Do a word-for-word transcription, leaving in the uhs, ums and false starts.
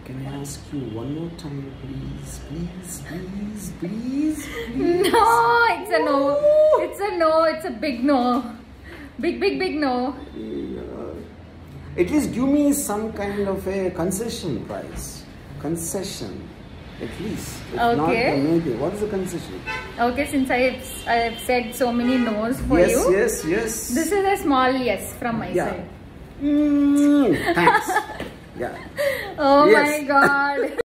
Can I ask you one more time, please? Please, please, please, please. No, it's a no. It's a no. It's a big no. Big, big, big no. Yeah. At least give me some kind of a concession price. Concession. At least. If Okay. Not, then maybe. What is the concession? Okay, since I've, I've said so many no's for yes, you. Yes, yes, This is a small yes from my yeah. side. Mm, thanks. Yeah. Oh Yes. my god.